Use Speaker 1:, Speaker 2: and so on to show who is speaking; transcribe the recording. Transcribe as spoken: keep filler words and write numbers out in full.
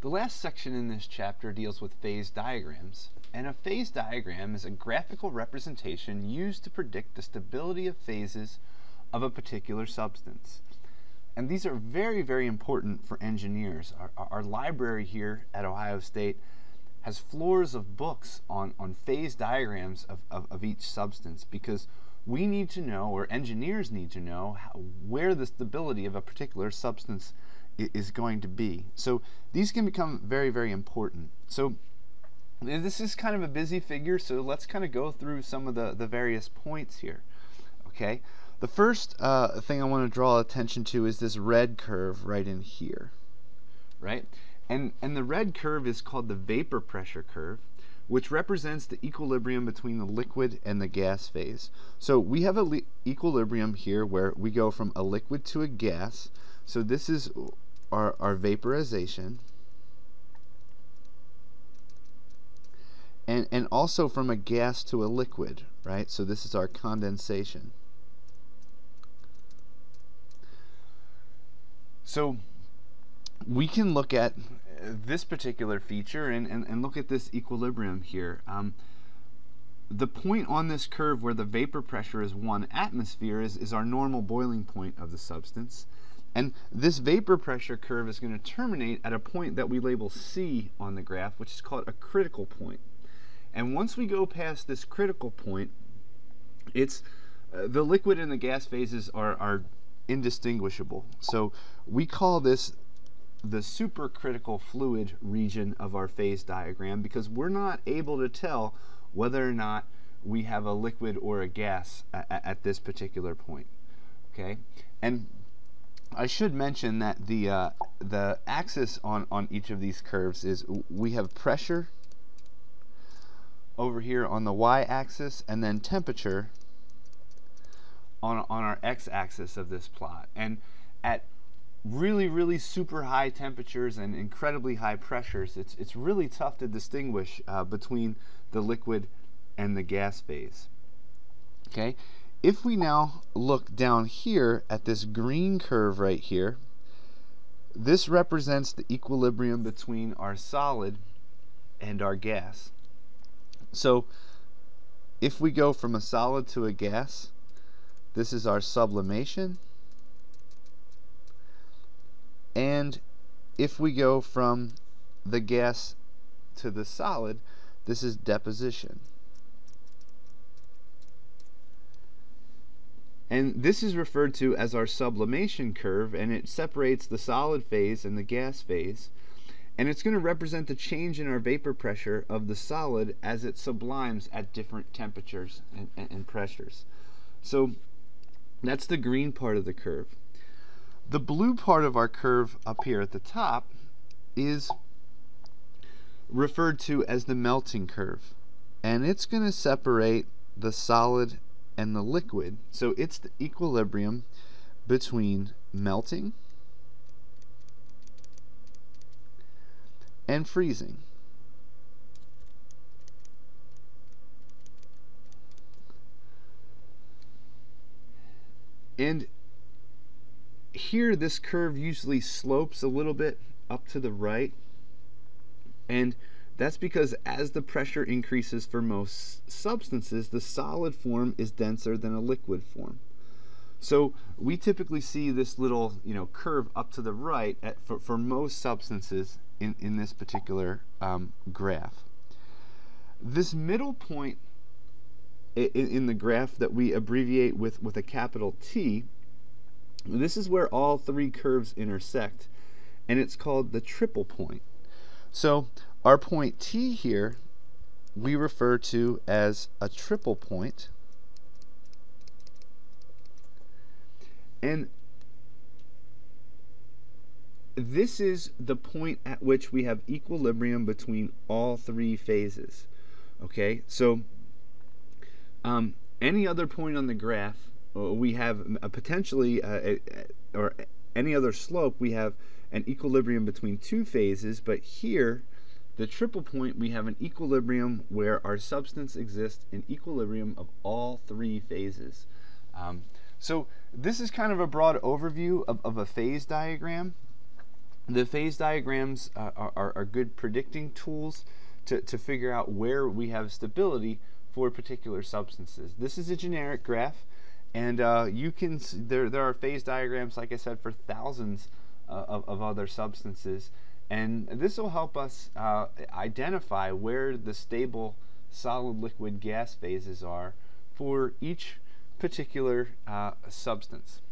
Speaker 1: The last section in this chapter deals with phase diagrams, and a phase diagram is a graphical representation used to predict the stability of phases of a particular substance. And these are very, very important for engineers. Our, our library here at Ohio State has floors of books on, on phase diagrams of, of, of each substance, because we need to know, or engineers need to know, how, where the stability of a particular substance is going to be. So these can become very, very important. So this is kind of a busy figure, so let's kind of go through some of the, the various points here. Okay, the first uh, thing I want to draw attention to is this red curve right in here, right? And, and the red curve is called the vapor pressure curve, which represents the equilibrium between the liquid and the gas phase. So we have an equilibrium here where we go from a liquid to a gas. So this is our, our vaporization, and, and also from a gas to a liquid, right? So this is our condensation. So we can look at this particular feature and, and, and look at this equilibrium here. Um, the point on this curve where the vapor pressure is one atmosphere is, is our normal boiling point of the substance. And this vapor pressure curve is going to terminate at a point that we label C on the graph, which is called a critical point. And once we go past this critical point, it's uh, the liquid and the gas phases are, are indistinguishable. So we call this the supercritical fluid region of our phase diagram, because we're not able to tell whether or not we have a liquid or a gas at, at this particular point. Okay, and I should mention that the uh, the axis on on each of these curves is we have pressure over here on the y-axis, and then temperature on on our x-axis of this plot. And at really, really super high temperatures and incredibly high pressures, it's it's really tough to distinguish uh, between the liquid and the gas phase. Okay. If we now look down here at this green curve right here, this represents the equilibrium between our solid and our gas. So if we go from a solid to a gas, this is our sublimation. And if we go from the gas to the solid, this is deposition. And this is referred to as our sublimation curve, and it separates the solid phase and the gas phase. And it's going to represent the change in our vapor pressure of the solid as it sublimes at different temperatures and, and, and pressures. So that's the green part of the curve. The blue part of our curve up here at the top is referred to as the melting curve. And it's going to separate the solid and the liquid. So it's the equilibrium between melting and freezing. And here this curve usually slopes a little bit up to the right, and that's because as the pressure increases for most substances, the solid form is denser than a liquid form. So we typically see this little, you know, curve up to the right at, for, for most substances in, in this particular um, graph. This middle point in, in the graph that we abbreviate with, with a capital T, this is where all three curves intersect, and it's called the triple point. So our point T here we refer to as a triple point, and this is the point at which we have equilibrium between all three phases. Okay, so um, any other point on the graph, we have a potentially, uh, a, or any other slope, we have an equilibrium between two phases, but here, the triple point, we have an equilibrium where our substance exists in equilibrium of all three phases. Um, so this is kind of a broad overview of, of a phase diagram. The phase diagrams uh, are, are good predicting tools to, to figure out where we have stability for particular substances. This is a generic graph, and uh, you can there there are phase diagrams, like I said, for thousands uh, of, of other substances, and this will help us uh, identify where the stable solid, liquid, gas phases are for each particular uh, substance.